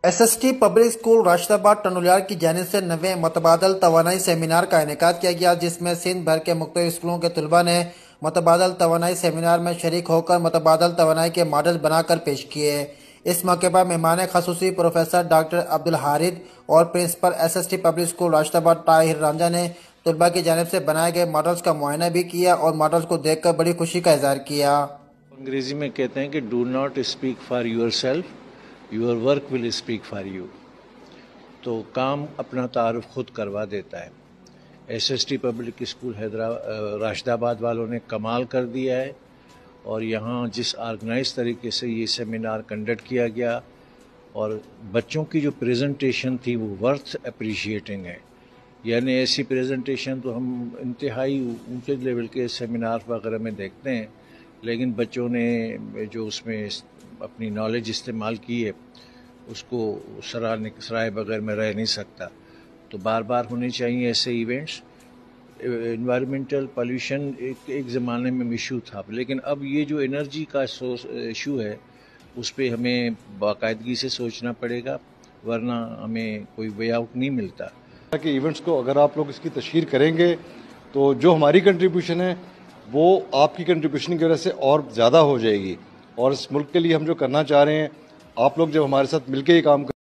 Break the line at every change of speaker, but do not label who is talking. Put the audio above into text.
SST public school Rashidabad Tando Allahyar की जानिब से 9वें मुतबादल तवानाई सेमिनार का इनेकाद किया गया, जिसमें सिंध भर के मुख्तलिफ स्कूलों के तलबा ने मुतबादल तवानाई सेमिनार में शरीक होकर मुतबादल तवानाई के मॉडल बनाकर पेश किए। इस मौके पर मेहमान खसूसी प्रोफेसर डॉक्टर अब्दुल हारिद और principal SST public school Rashidabad Tahir Ranjha ने तलबा की जानिब से बनाए गए मॉडल्स का मुआयना भी किया और मॉडल्स को देखकर बड़ी खुशी का इजहार किया।
अंग्रेजी में कहते हैं कि do not speak for yourself, your work will speak for you. तो काम अपना तारुफ खुद करवा देता है। एसएसटी पब्लिक स्कूल राशिदाबाद वालों ने कमाल कर दिया है और यहाँ जिस ऑर्गेनाइज तरीके से ये सेमिनार कंडक्ट किया गया और बच्चों की जो प्रेजेंटेशन थी वो वर्थ अप्रिशिएटिंग है। यानी ऐसी प्रेजेंटेशन तो हम इंतहाई ऊंचे लेवल के सेमिनार वगैरह में देखते हैं, लेकिन बच्चों ने जो उसमें अपनी नॉलेज इस्तेमाल की है उसको सराय बगैर में रह नहीं सकता। तो बार बार होने चाहिए ऐसे इवेंट्स। एनवायरमेंटल पोल्यूशन एक ज़माने में इशू था, लेकिन अब ये जो एनर्जी का इशू है उस पर हमें बाकायदगी से सोचना पड़ेगा, वरना हमें कोई वे आउट नहीं मिलता।
कि इवेंट्स को अगर आप लोग इसकी तशहीर करेंगे तो जो हमारी कंट्रीब्यूशन है वो आपकी कंट्रीब्यूशन की वजह से और ज़्यादा हो जाएगी। और इस मुल्क के लिए हम जो करना चाह रहे हैं, आप लोग जब हमारे साथ मिलकर ये काम